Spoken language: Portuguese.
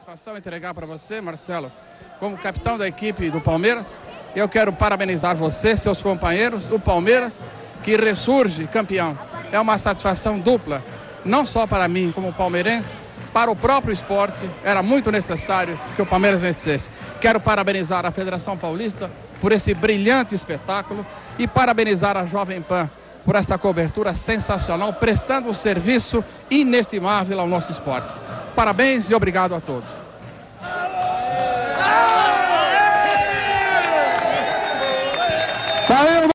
satisfação entregar para você, Marcelo, como capitão da equipe do Palmeiras. Eu quero parabenizar você, seus companheiros, o Palmeiras, que ressurge campeão. É uma satisfação dupla, não só para mim como palmeirense, para o próprio esporte. Era muito necessário que o Palmeiras vencesse. Quero parabenizar a Federação Paulista por esse brilhante espetáculo e parabenizar a Jovem Pan por essa cobertura sensacional, prestando um serviço inestimável ao nosso esporte. Parabéns e obrigado a todos.